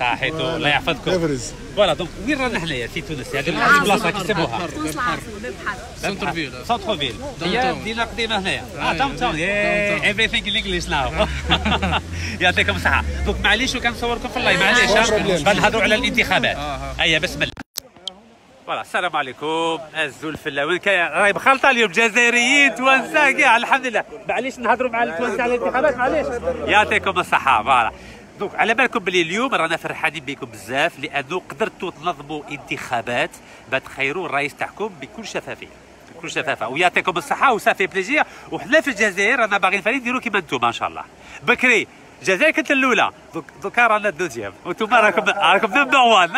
صحيتو الله يحفظكم. فوالا دونك وين رانا حنايا في تونس؟ هذه البلاصه كيسموها تونس العاصمه باب حرب سنتر فيل. سنتر فيل هي مدينه قديمه هنايا. داون تاون everything in English now. يعطيكم الصحه. دونك معليش وكنصوركم في اللايف معليش غنهضروا على الانتخابات. هيا بسم الله. فوالا السلام عليكم الزلفله وين كاين راهي مخلطه اليوم جزائريين توانسه كاع الحمد لله. معليش نهضروا مع التوانسه على الانتخابات معليش. يعطيكم الصحه. فوالا دونك على بالكم بلي اليوم رانا فرحانين بكم بزاف لانه قدرتوا تنظموا انتخابات باش تخيروا الرئيس تاعكم بكل شفافيه. بكل شفافه ويعطيكم الصحه وصافي بليزير. وحنا في الجزائر رانا باغيين فريق نديروا كيما انتم ان شاء الله. بكري الجزائر كانت الاولى دوكا رانا الدوزيام وانتم راكم نمبر 1.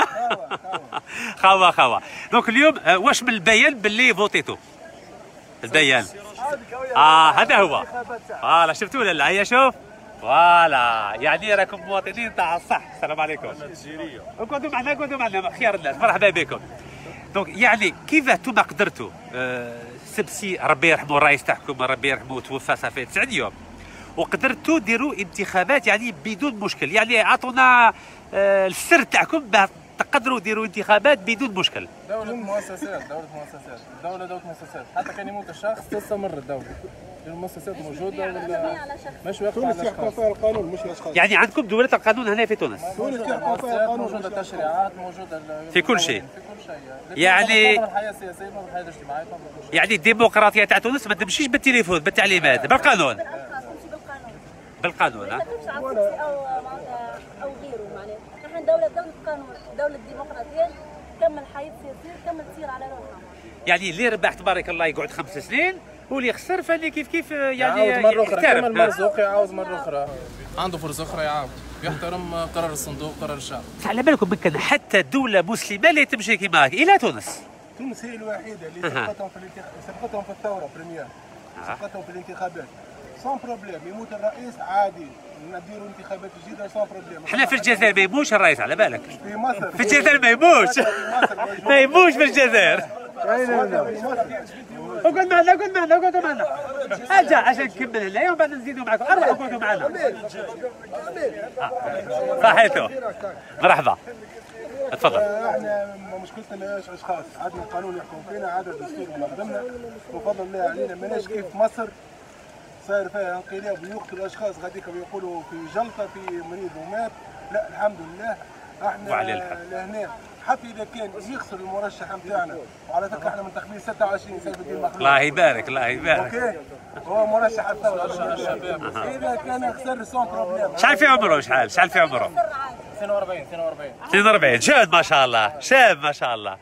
خوا دونك اليوم واش من البيان باللي فوتيتو البيان هذا هو. فوالا شفتوا ولا لا؟ هيا شوف فوالا يعني راكم مواطنين تاع الصح. السلام عليكم. قعدوا معنا خيار الناس مرحبا بكم. دونك يعني كيف انتم قدرتوا سبسي ربي يرحمه الرئيس تاعكم ربي يرحمه توفى صافي 9 يوم وقدرتوا ديروا انتخابات يعني بدون مشكل. يعني عطونا السر تاعكم باش تقدروا ديروا انتخابات بدون مشكل. دولة مؤسسات دولة مؤسسات حتى كان يموت الشخص تستمر الدولة. المؤسسات موجودة ولا مش واقفة على الاشخاص. القانون مش الاشخاص. يعني عندكم دولة القانون هنا في تونس. تونس يحكم فيها القانون. موجودة تشريعات موجودة في كل شيء. في كل شيء. يعني الحياة السياسية الحياة الاجتماعية يعني الديمقراطية تاع تونس ما تمشيش بالتليفون بالتعليمات بالقانون. بالقانون ما تمشي على الكرسي او غيره معناها. نحن دولة قانون دولة ديمقراطية تكمل حياة سياسية تكمل تصير على روحها. يعني اللي ربح تبارك الله يقعد 5 سنين واللي خسر فاني كيف يعني يعاود مرة أخرى كما المرزوق يعاود مرة أخرى عنده فرصة أخرى يعاود يحترم قرار الصندوق قرار الشعب. على بالكم ممكن حتى دولة مسلمة اللي تمشي كيما هكا إلى تونس. تونس هي الوحيدة اللي سبقتهم في الثورة بريمير سبقتهم في الانتخابات سون بروبليم. يموت الرئيس عادي نديروا انتخابات جديدة سون بروبليم. احنا في الجزائر ما يموتش الرئيس على بالك. في مصر في الجزائر ما يموتش. ما يموتش في الجزائر. اقعد معنا اجا عشان نكمل هنايا ومن بعد نزيدوا معكم. ارجعوا اقعدوا معنا. صحيتو مرحبا تفضل. احنا مشكلتنا ايش اشخاص عندنا قانون يحكم فينا عدد دستور ومخدمنا وفضل الله علينا ماناش كيف مصر صاير فيها انقلاب ويقتلوا اشخاص غاديك يقولوا في جلطه في مريض ومات. لا الحمد لله احنا لهنا حتى اذا كان يخسر المرشح نتاعنا وعلى فكره احنا منتخبين 26 سيف الدين مخلوف. الله يبارك الله يبارك. اوكي هو مرشح الثوره اذا كان خسر سون بروبليم. شحال في عمره شحال في عمره؟ 42 شاب ما شاء الله شاب ما شاء الله.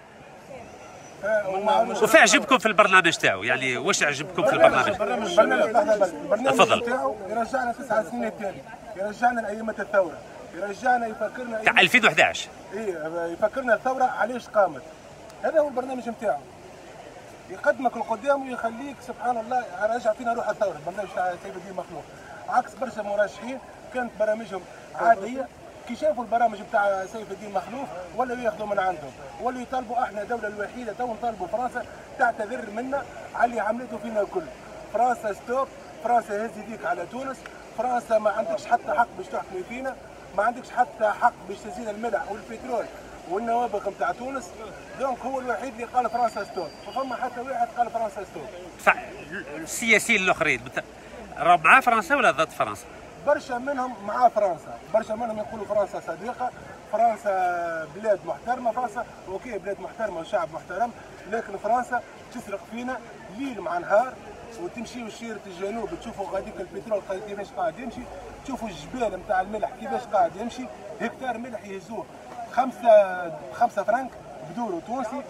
وفي عجبكم في البرنامج تاعو يعني واش عجبكم في البرنامج؟ البرنامج تفضل. تاعو يرجعنا 9 سنين التالي يرجعنا لايامات الثوره يرجعنا يفكرنا تاع 2011. يفكرنا الثوره علاش قامت. هذا هو البرنامج نتاعو يقدمك لقدام ويخليك سبحان الله رجع فينا روح الثوره. البرنامج تاع سيف الدين مخلوف عكس برشا مرشحين كانت برامجهم عاديه كي شافوا البرامج بتاع سيف الدين مخلوف ولا ياخذوا من عندهم ولا يطالبوا. احنا الدوله الوحيده تو نطالبوا فرنسا تعتذر منا على اللي عملته فينا الكل. فرنسا ستوب. فرنسا هز يديك على تونس. فرنسا ما عندكش حتى حق باش تحكمي فينا. ما عندكش حتى حق باش تزيد الملح والبترول والنوابغ نتاع تونس. دونك هو الوحيد اللي قال فرنسا ستوب. فما حتى واحد قال فرنسا ستوب. صح. السياسيين الاخرين راهم مع فرنسا ولا ضد فرنسا؟ برشا منهم مع فرنسا. برشا منهم يقولوا فرنسا صديقه. فرنسا بلاد محترمه. فرنسا اوكي بلاد محترمه وشعب محترم لكن فرنسا تسرق فينا ليل مع نهار. وتمشيوا شيرة الجنوب تشوفوا غاديك البترول كيفاش قاعد يمشي. تشوفوا الجبال نتاع الملح كيفاش قاعد يمشي. هكتار ملح يهزوه 5 فرنك بدورو تونسي.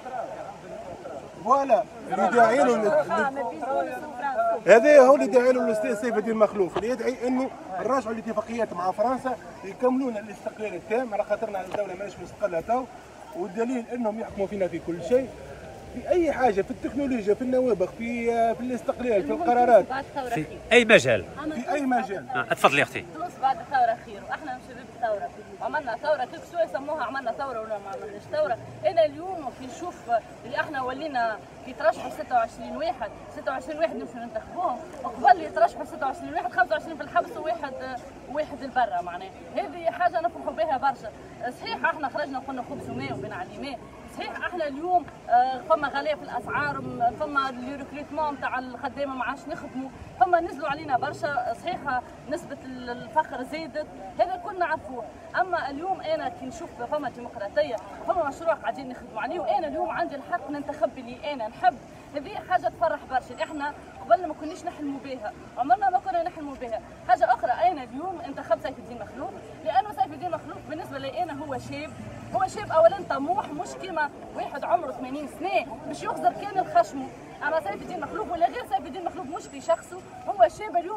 فوالا اللي داعي له هذا هو اللي داعي له الاستاذ سيف الدين مخلوف اللي يدعي انه نراجعوا الاتفاقيات مع فرنسا يكملون الاستقلال التام على خاطرنا الدوله ماهيش مستقله تو. والدليل انهم يحكموا فينا في كل شيء في اي حاجه في التكنولوجيا في النوابغ في الاستقلال في القرارات في اي مجال. في اي مجال. تفضلي يا اختي. تونس بعد الثوره خير، واحنا من شباب الثوره عملنا ثوره، كيف شو يسموها عملنا ثوره ولا ما عملناش ثوره. انا اليوم كي نشوف اللي احنا ولينا كي ترشحوا 26 واحد نمشوا ننتخبوهم، وقبل يترشحوا 26 واحد 25 في الحبس وواحد لبرا. معناها هذه حاجه نفرحوا بها برشا. صحيح احنا خرجنا وقلنا خبز وماء وبين على ماء، صحيح احنا اليوم فما غلاء في الاسعار، فما الريكروتمون تاع الخدامه ما عادش نخدموا، فما نزلوا علينا برشا، صحيح نسبه الفقر زادت، هذا الكل نعرفوه. اما اليوم انا كي نشوف فما ديمقراطيه، فما مشروع قاعدين نخدموا عليه، وانا اليوم عندي الحق ننتخب اللي انا نحب، هذه حاجه تفرح برشا. احنا قبل ما كناش نحلموا بها، عمرنا ما كنا نحلموا بها. حاجه اخرى، انا اليوم انتخبت سيف الدين مخلوف، لانه سيف الدين مخلوف بالنسبه لي انا هو شاب اولا طموح، مش كيما واحد عمره 80 سنه باش يخزر كان الخشمه. انا سيف الدين مخلوف ولا غير سيف الدين مخلوف مش في شخصه، هو شاب اليوم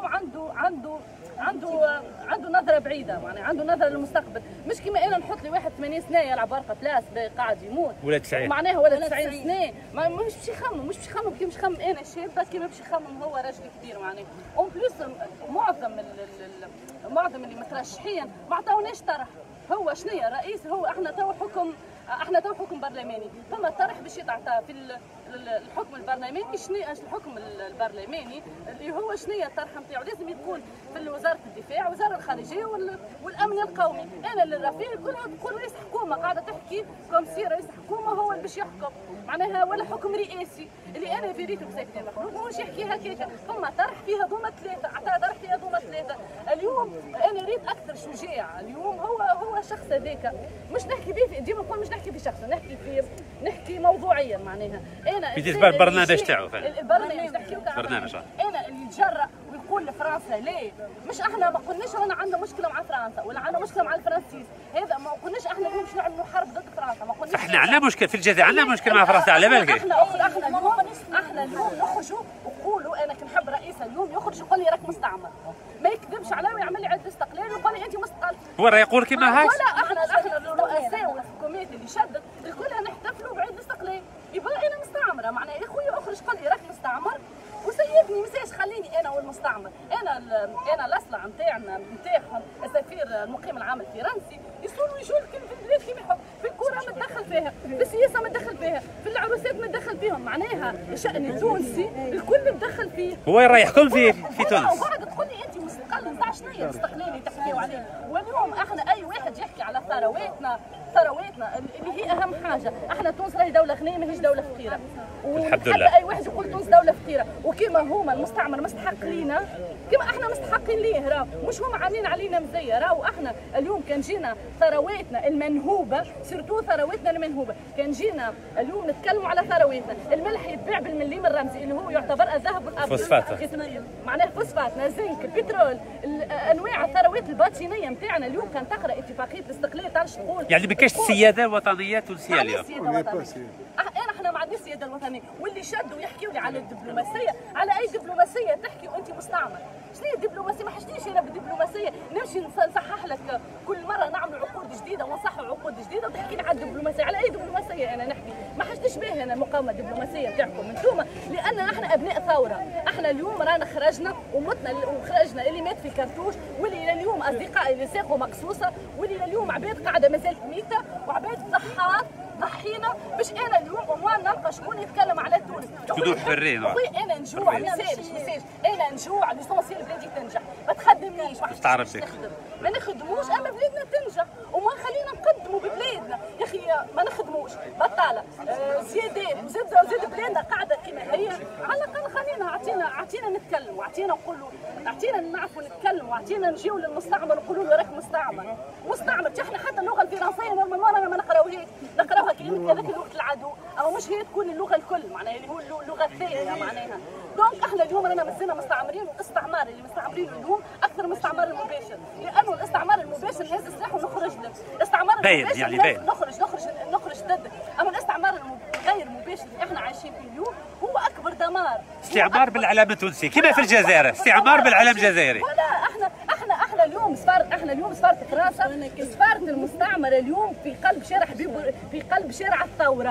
عنده نظره بعيده، معناها عنده نظره للمستقبل، مش كيما انا نحط لي واحد 80 سنه يلعب ورقه بلاس قاعد يموت ولا 90 معناها ولا 90 سنه، مش باش يخمم كيما باش يخمم انا شابه كيما باش يخمم هو راجل كبير. معناها اون بليس معظم اللي مترشحين ما عطاوناش طرح. هو شنيا الرئيس؟ هو احنا تو حكم برلماني، فما طرح باش يتعطى في الحكم البرلماني. شنيا الحكم البرلماني اللي هو شنيا الطرح نتاعو؟ لازم يكون في وزاره الدفاع، وزاره الخارجيه والامن القومي. انا اللي راه فيه كلها تقول رئيس حكومه قاعده تحكي كوم سي رئيس حكومه هو اللي باش يحكم، معناها ولا حكم رئاسي اللي انا في ريته بسيف الدين مخلوف مش يحكي هكاك. فما طرح فيها ضمه ثلاثه، عطى طرح فيها ضمه ثلاثه. اليوم انا ريت اكثر شجاع، اليوم هو الشخص هذاك، مش نحكي به ديما نقول مش نحكي في شخص، نحكي موضوعيا. معناها انا بالنسبه للبرنامج تاعو البرنامج نحكي برنامج انا اللي يتجرأ ويقول لفرنسا ليه؟ مش احنا ما قلناش رانا عندنا مشكله مع فرنسا ولا عندنا مشكله مع الفرنسيس، هذا ما قلناش احنا اليوم باش نعملوا حرب ضد فرنسا، ما قلناش. احنا عندنا مشكله في الجزائر، عندنا مشكله مع فرنسا على بالك. احنا اليوم نخرجوا وقولوا انا كنحب رئيس اليوم يخرج يقول لي راك مستعمر، ما يكذبش عليا ويعمل لي عده استقلال ويقول لي انت مستقل. هو راه يقول كيما هاك. ولا احنا الرؤساء والحكومات اللي شدت الكلها نحتفلوا بعيد الاستقلال، يبقى انا مستعمره. معناها يا خويا اخرج قل لي راك مستعمر وسيبني، مساش خليني انا والمستعمر. انا الاصلع نتاعهم السفير المقيم العام الفرنسي يصونوا يجوا في البلاد كيما يحب، في الكره متدخل فيها، في السياسه متدخل فيها، في العروسات متدخل فيهم، معناها الشأن التونسي الكل متدخل فيه. هو راه يحكم في تونس. وبعد تقول لي انت مستقل، نتاع شنو هي الاستقلال اللي تحكيوا عليه؟ واليوم احنا اي واحد يحكي على ثرواتنا اللي هي اهم حاجه. احنا تونس راهي دوله غنيه ماهيش دوله فقيره، الحمد لله. اي واحد يقول تونس دوله فقيره، وكيما هما المستعمر مستحق لينا كيما احنا مستحقين ليه، راه مش هما عاملين علينا مزيه. راهو احنا اليوم كان جينا ثرواتنا المنهوبه، سيرتو ثرواتنا المنهوبه، كان جينا اليوم نتكلموا على ثرواتنا. الملح يتباع بالمليم الرمزي اللي هو يعتبر الذهب والابيض، فوسفات، معناه فوسفاتنا، زنك، بترول، انواع الثروات الباطنيه نتاعنا. اليوم كان تقرا اتفاقيه الاستقلال تعرفش تقول يعني ما كاينش السياده الوطنيه التونسيه اليوم. احنا ما عندناش السياده الوطنيه، واللي شدوا يحكيوا لي على الدبلوماسيه، على اي دبلوماسيه تحكي وانت مستعمر؟ شنو هي الدبلوماسيه؟ ما حشتنيش انا بالدبلوماسيه، نمشي نصحح لك كل مره نعمل عقود جديده ونصحح عقود جديده وتحكي لي على الدبلوماسيه، على اي دبلوماسيه انا نحكي؟ ما حشتش بها انا المقاومه الدبلوماسيه نتاعكم انتوما، لان احنا ابناء ثوره، احنا اليوم رانا خرجنا ومتنا وخرجنا، اللي مات في كرتوش، واللي اليوم اصدقائي اللي ساقوا مقصوصه، واللي اليوم عباد قاعده مازالت ميته، وعباد ضحينا باش انا اليوم اموال نلقى شكون يتكلم على تونس. تدور حرين. انا نجوع، مساج انا نجوع، ليسونسيال بلادي تنجح، ما تخدمنيش، ما نخدموش، اما بلادنا تنجح، وما خلينا نقدموا ببلادنا. يا اخي ما نخدموش، بطاله، زيادات، وزاد بلادنا قاعده كما هي. على الاقل خلينا اعطينا نتكلم، واعطينا نقولوا، اعطينا نعرفوا نتكلم، واعطينا نجيو للمستعمر نقولوا له راك مستعمر. احنا حتى اللغه الفرنسيه نورمالمون ما نقراوها كلمه هذاك لغه العدو، او مش هي تكون اللغه الكل، معناها اللي هو اللغه الثانيه معناها. دونك احنا اليوم رانا مازلنا مستعمرين، والاستعمار اللي مستعمرين اليوم اكثر من الاستعمار المباشر، لانه الاستعمار المباشر لازم سلاح ونخرج له، الاستعمار المباشر يعني باين نخرج ضده، اما الاستعمار غير مباشر اللي احنا عايشين فيه اليوم هو اكبر دمار. استعمار بالعلم التونسي كما في الجزائر، استعمار بالعلم الجزائري. ولا احنا اليوم سفارة فرنسا، سفارة المستعمر اليوم في قلب شارع الثورة،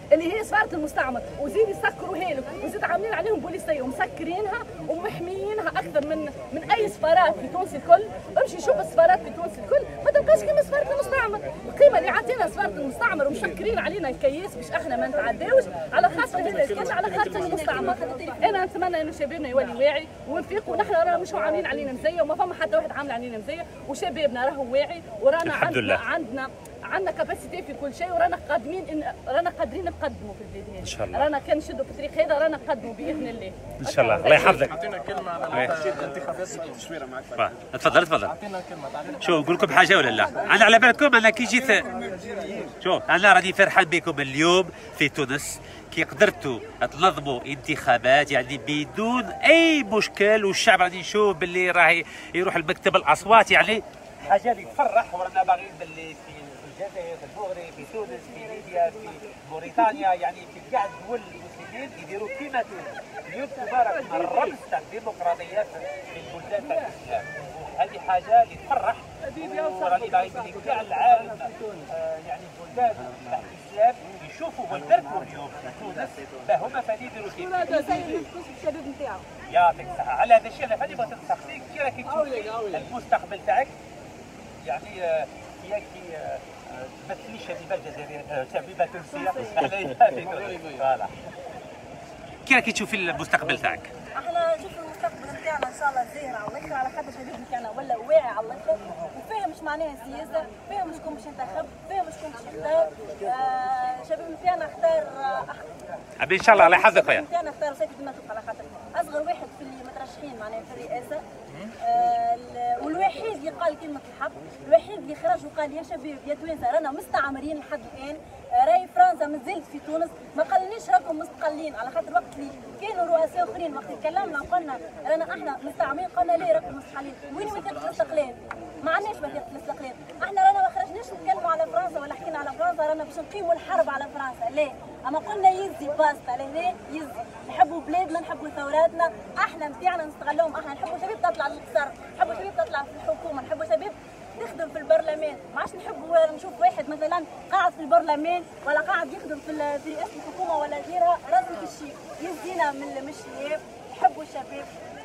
اللي هي سفاره المستعمر، وزيد يسكروها لك، وزيد عاملين عليهم بوليسيه ومسكرينها ومحميينها اكثر من اي سفارات في تونس الكل. امشي شوف السفارات في تونس الكل ما تلقاش كيما سفاره المستعمر. القيمه اللي عطينا سفاره المستعمر ومسكرين علينا الكياس باش احنا ما نتعداوش على خاطر هذا الكل، على خاطر المستعمر. انا نتمنى انه شبابنا يولي واعي ونفيق، ونحن رانا مش عاملين علينا مزيه وما فما حتى واحد عامل علينا مزيه، وشبابنا راهو واعي ورانا عندنا كاباسيتي في كل شيء، ورانا قادرين نقدموا في البلاد هذه ان شاء الله. رانا كان نشدوا في الطريق هذا رانا نقدموا باذن الله ان شاء الله. الله يحفظك. اعطينا كلمه على الانتخابات التشويره معك. تفضل. اعطينا كلمه. شوف نقول لكم حاجه ولا لا؟ انا على بالكم انا كي جيت شوف انا راني فرحان بكم اليوم في تونس كي قدرتوا تنظموا انتخابات يعني بدون اي مشكل، والشعب راني نشوف باللي راهي يروح المكتب الاصوات، يعني حاجه اللي تفرح. ورانا باغيين باللي في الجزائر، في المغرب، في تونس، في ليبيا، في موريتانيا، يعني في كاع الدول المسلمين يديروا كيما تونس. اليوم تبارك الرمز تاع الديمقراطيه في البلدان تاع الاسلام، هذه حاجه اللي تفرح. وراني باغي باللي كاع العالم يعني البلدان تاع الاسلام يشوفوا ولدركم اليوم في تونس فهما فادي يديروا كيما الشباب نتاعو. يعطيك الصحه. على هذا الشيء انا فادي بغيت نسقسيك كي راكي تشوفي المستقبل تاعك، يعني كي تمثلي شبيبه جزائريه شبيبه تونسيه فوالا. كي راكي تشوفي المستقبل تاعك؟ احنا نشوف المستقبل نتاعنا ان شاء الله زاهر على الاخر، على خاطر الشباب نتاعنا ولا واعي على الاخر وفاهم اش معناها السياسه، فاهم شكون باش ينتخب، فاهم شكون باش يختار. الشباب نتاعنا اختار ابي ان شاء الله. الله يحفظك خويا. نتاعنا اختار سيف الدماغ على خاطر اصغر واحد في اللي مترشحين معناها في الرئاسه، والوحيد اللي قال كلمه الحق، الوحيد اللي خرج وقال يا شباب يا توانسه رانا مستعمرين لحد الان، راهي فرنسا مازالت في تونس، ما قالنيش راكم مستقلين، على خاطر وقت اللي كانوا رؤساء اخرين وقت تكلمنا وقلنا رانا احنا مستعمرين قلنا ليه راكم مستقلين؟ وين وثيقه الاستقلال؟ ما عندناش وثيقه الاستقلال، احنا رانا ما خرجناش نتكلموا على فرنسا ولا حكينا على فرنسا رانا باش نقيموا الحرب على فرنسا، ليه؟ اما قلنا يزي باستا لهنا يزي، نحبوا بلادنا نحبوا ثوراتنا، احنا نتاعنا نستغلوهم، احنا نحبوا شباب تطلع للقصر، نحبوا شباب تطلع في الحكومه، نحبوا شباب تخدم في البرلمان، ما عادش نحبوا نشوف واحد مثلا قاعد في البرلمان ولا قاعد يخدم في رئاسه الحكومه ولا غيرها، لازم الشيء يزينا من الشباب، يحبوا الشباب.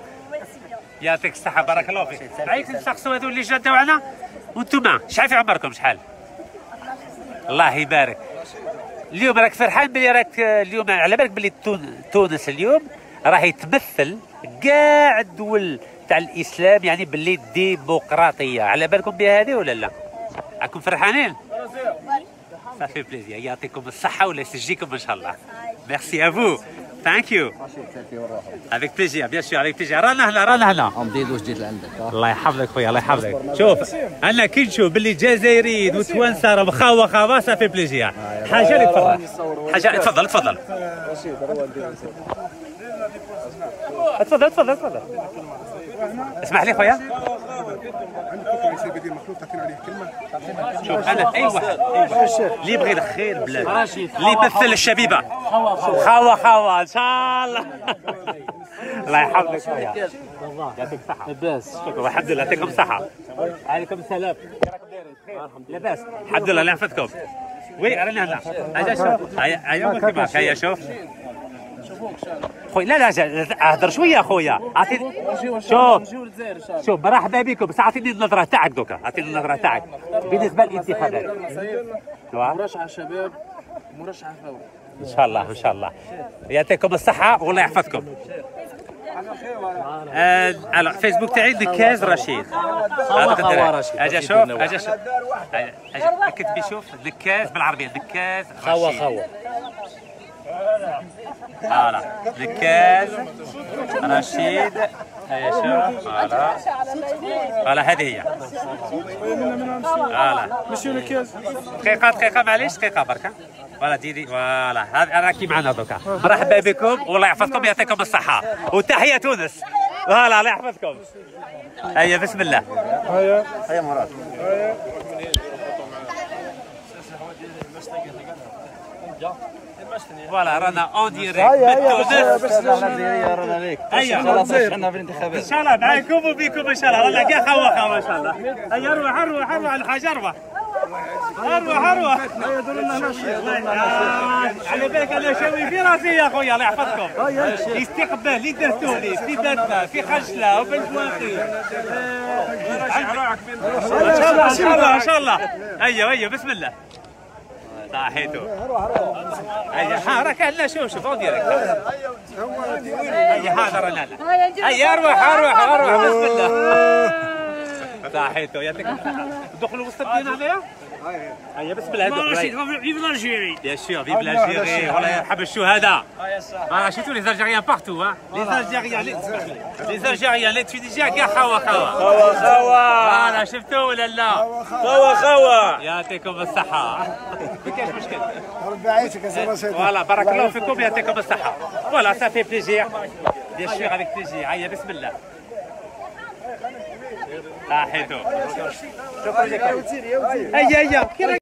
يعطيك الصحة بارك الله فيك. عايز نسقسوا هذو اللي جا تاعنا وانتم شحال في عمركم شحال؟ الله يبارك. اليوم راك فرحان بلي راك اليوم على بالك بلي تونس اليوم راهي تمثل كاع الدول تاع الاسلام، يعني باللي ديمقراطيه، على بالكم بها هذه ولا لا؟ راكم فرحانين؟ صافي بليزير. يعطيكم الصحة ولا يسجيكم ان شاء الله. ميرسي افو. ثانك يو. افيك بليزير بيان سور افيك بليزير. رانا هنا جديد وجديد لعندك. الله يحفظك خويا الله يحفظك. شوف انا كي نشوف باللي الجزائريين وتوانسه راهم خاوه صافي بليزير. حاجه اللي تفرح. حاجه تفضل تفضل تفضل. اسمح لي خويا. شوف انا اي واحد اللي يبغي الخير بلاد اللي يمثل الشبيبه خاوه ان شاء الله. الله يحفظك خويا. يعطيك الصحة. لاباس. شكرا الحمد لله يعطيكم الصحة. عليكم السلام. لاباس. الحمد لله الله يحفظكم. وي رانا هنا. هيا شوف. هيا معك هيا شوف. خويا لا اهدر شويه خويا. اعطيني شوف مرحبا بكم بس اعطيني النظره تاعك دوكا. اعطيني النظره تاعك بالنسبه للانتخابات. مرشح شباب مرشح ثوره. ان شاء الله ان شاء الله. يعطيكم الصحه والله يحفظكم. فيسبوك تاعي نكاز رشيد. اجا شوف كتبي شوف نكاز بالعربيه نكاز رشيد. فوالا نكاز رشيد. هيا شوف فوالا هذه هي. فوالا مشيو نكاز. دقيقة معليش دقيقة برك. فوالا ديري فوالا هذا راكي معنا دوكا. مرحبا بكم والله يحفظكم يعطيكم الصحة وتحية تونس. فوالا الله يحفظكم. هيا بسم الله. هيا مراد. فوالا رانا اون ديريكت من تونس. رانا ليك. هيا احنا في الانتخابات. ان شاء الله معاكم وبكم ان شاء الله. رانا كاع خوا ان شاء الله. هيا روح الحاجة روح. اروح على بالك انا شاوي في راسي يا خويا الله يحفظكم. استقبال اللي درتوا لي في درتنا في خجله وبالجواقي ان شاء الله. ايوه بسم الله. صحيتو. ايوه راك لا شوف ديريكت. حاضر لا اروح بسم الله. صحيتو يعطيك الصحة. دخلوا وسط الدين هنايا؟ هيا بسم الله. فيف l'Algérie. Bien sûr, vive l'Algérie. والله يرحب الشهداء. شفتوا les Algériens partout hein. Les Algériens les Tunisiens كاع خوا. فوالا شفتوا ولا لا؟ خوا. يعطيكم الصحة. ما كاينش مشكل. ربي يعيشك يا سي رشيد. فوالا بارك الله فيكم يعطيكم الصحة. فوالا ça fait plaisir. Bien sûr avec plaisir. هيا بسم الله. صحيتو. شكرا لكم. هيا